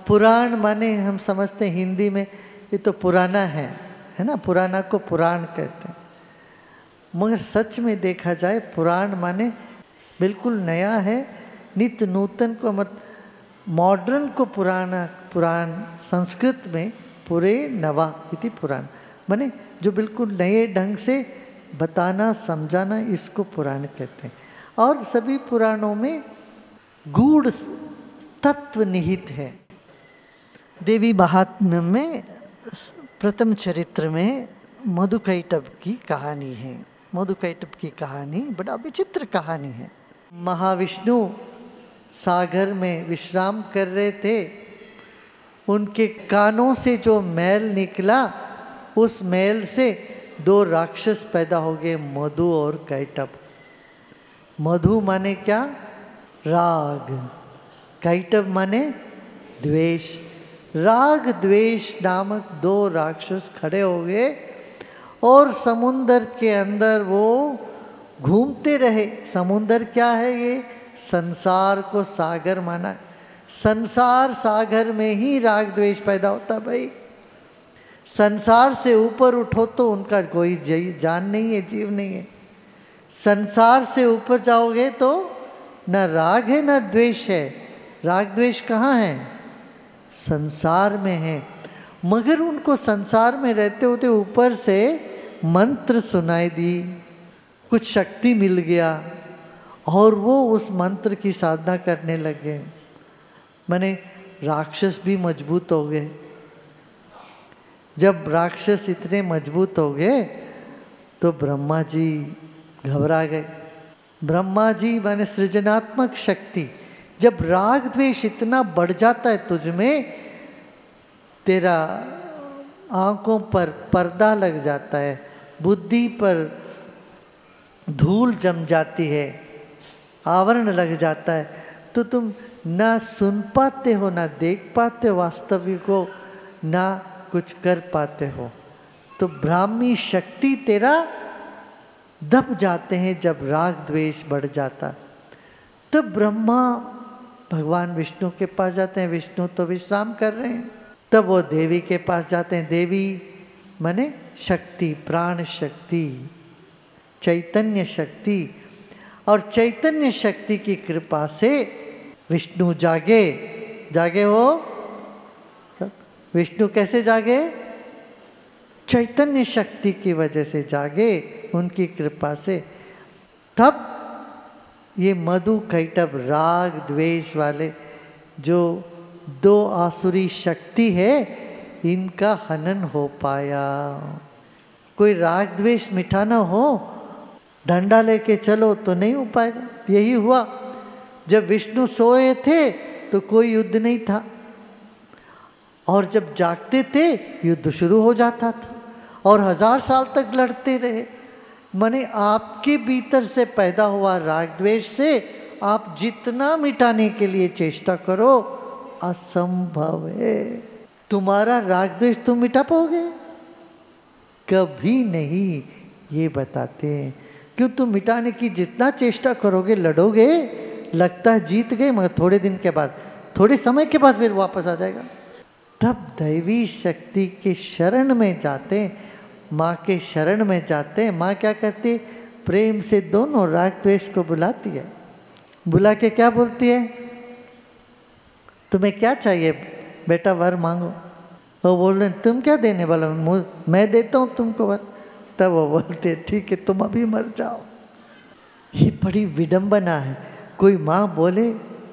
पुराण माने हम समझते हैं हिंदी में ये तो पुराना है ना, पुराना को पुराण कहते हैं। मगर सच में देखा जाए पुराण माने बिल्कुल नया है, नित्य नूतन को मत मॉडर्न को पुराना, पुराण संस्कृत में पुरे नवा इति पुराण माने जो बिल्कुल नए ढंग से बताना समझाना, इसको पुराण कहते हैं। और सभी पुराणों में गूढ़ तत्व निहित है। देवी महात्म्य में प्रथम चरित्र में मधुकैटभ की कहानी है। मधुकैटभ की कहानी बड़ा विचित्र कहानी है। महाविष्णु सागर में विश्राम कर रहे थे, उनके कानों से जो मैल निकला, उस मैल से दो राक्षस पैदा हो गए, मधु और कैटभ। मधु माने क्या? राग। कैटभ माने द्वेष। राग द्वेष नामक दो राक्षस खड़े हो गए और समुंदर के अंदर वो घूमते रहे। समुंदर क्या है? ये संसार को सागर माना। संसार सागर में ही राग द्वेष पैदा होता भाई। संसार से ऊपर उठो तो उनका कोई जान नहीं है, जीव नहीं है। संसार से ऊपर जाओगे तो न राग है न द्वेष है। राग द्वेष कहाँ है? संसार में है। मगर उनको संसार में रहते होते ऊपर से मंत्र सुनाई दी, कुछ शक्ति मिल गया और वो उस मंत्र की साधना करने लगे। माने राक्षस भी मजबूत हो गए। जब राक्षस इतने मजबूत हो गए तो ब्रह्मा जी घबरा गए। ब्रह्मा जी माने सृजनात्मक शक्ति, जब राग द्वेष इतना बढ़ जाता है तुझ में, तेरा आंखों पर पर्दा लग जाता है, बुद्धि पर धूल जम जाती है, आवरण लग जाता है, तो तुम ना सुन पाते हो, ना देख पाते हो वास्तविक को, ना कुछ कर पाते हो। तो ब्राह्मी शक्ति तेरा दब जाते हैं जब राग द्वेष बढ़ जाता। तब ब्रह्मा भगवान विष्णु के पास जाते हैं। विष्णु तो विश्राम कर रहे हैं। तब वो देवी के पास जाते हैं। देवी माने शक्ति, प्राण शक्ति, चैतन्य शक्ति। और चैतन्य शक्ति की कृपा से विष्णु जागे। जागे हो? विष्णु कैसे जागे? चैतन्य शक्ति की वजह से जागे, उनकी कृपा से। तब ये मधु कैटभ राग द्वेष वाले जो दो आसुरी शक्ति है, इनका हनन हो पाया। कोई राग द्वेष मिटाना हो, डंडा लेके चलो तो नहीं हो पाएगा। यही हुआ। जब विष्णु सोए थे तो कोई युद्ध नहीं था, और जब जागते थे युद्ध शुरू हो जाता था, और 1000 साल तक लड़ते रहे। माने आपके भीतर से पैदा हुआ राग द्वेष से आप जितना मिटाने के लिए चेष्टा करो, असंभव है। तुम्हारा राग द्वेष तुम मिटा पाओगे? कभी नहीं। ये बताते हैं क्यों? तुम मिटाने की जितना चेष्टा करोगे, लड़ोगे, लगता है जीत गए, मगर थोड़े दिन के बाद, थोड़े समय के बाद फिर वापस आ जाएगा। तब दैवी शक्ति के शरण में जाते, माँ के शरण में जाते। माँ क्या करती? प्रेम से दोनों राग द्वेष को बुलाती है। बुला के क्या बोलती है? तुम्हें क्या चाहिए बेटा, वर मांगो। वो बोल रहे तुम क्या देने वाला? मैं देता हूँ तुमको वर। तब वो बोलते ठीक है, तुम अभी मर जाओ। ये बड़ी विडंबना है। कोई माँ बोले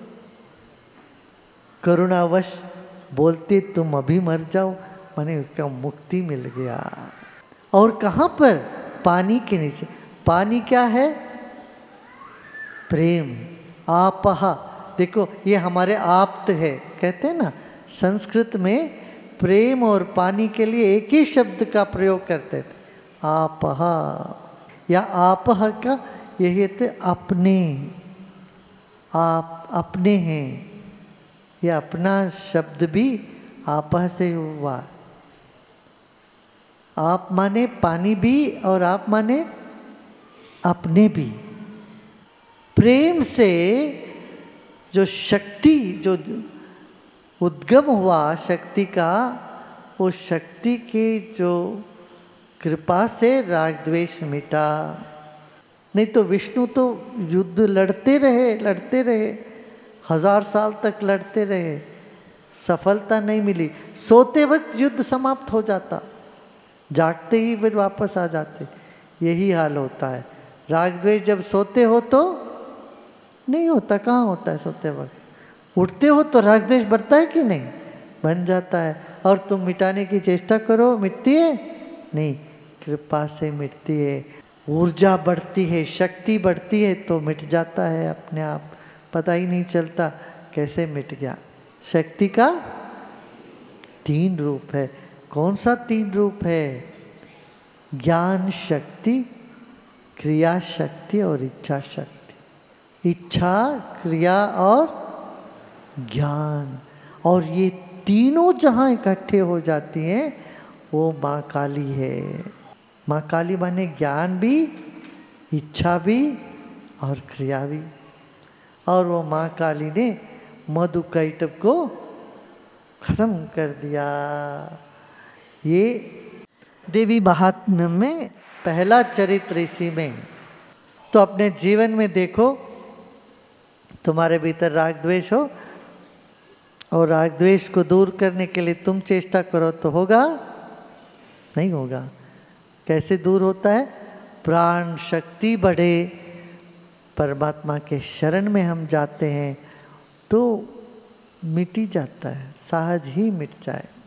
करुणावश बोलते तुम अभी मर जाओ, माने उसका मुक्ति मिल गया। और कहाँ पर? पानी के नीचे। पानी क्या है? प्रेम। आपहा। देखो ये हमारे आप्त है, कहते हैं ना। संस्कृत में प्रेम और पानी के लिए एक ही शब्द का प्रयोग करते थे, आपहा। या आपह का यही थे अपने। आप अपने हैं, यह अपना शब्द भी आपह से हुआ। आप माने पानी भी और आप माने अपने भी। प्रेम से जो शक्ति, जो उद्गम हुआ शक्ति का, वो शक्ति की जो कृपा से राग द्वेष मिटा। नहीं तो विष्णु तो युद्ध लड़ते रहे, 1000 साल तक लड़ते रहे, सफलता नहीं मिली। सोते वक्त युद्ध समाप्त हो जाता, जागते ही फिर वापस आ जाते। यही हाल होता है। राग द्वेष जब सोते हो तो नहीं होता, कहाँ होता है सोते वक्त। उठते हो तो राग द्वेष बढ़ता है कि नहीं, बन जाता है। और तुम मिटाने की चेष्टा करो, मिटती है नहीं, कृपा से मिटती है। ऊर्जा बढ़ती है, शक्ति बढ़ती है तो मिट जाता है अपने आप, पता ही नहीं चलता कैसे मिट गया। शक्ति का 3 रूप है। कौन सा 3 रूप है? ज्ञान शक्ति, क्रिया शक्ति और इच्छा शक्ति। इच्छा, क्रिया और ज्ञान, और ये तीनों जहाँ इकट्ठे हो जाती हैं वो माँ काली है। माँ काली माने ज्ञान भी, इच्छा भी और क्रिया भी। और वो माँ काली ने मधुकैटभ को खत्म कर दिया। ये देवी महात्म्य में पहला चरित्र इसी में। तो अपने जीवन में देखो, तुम्हारे भीतर राग द्वेष हो और राग द्वेष को दूर करने के लिए तुम चेष्टा करो तो होगा? नहीं होगा। कैसे दूर होता है? प्राण शक्ति बढ़े, परमात्मा के शरण में हम जाते हैं तो मिट ही जाता है, सहज ही मिट जाए।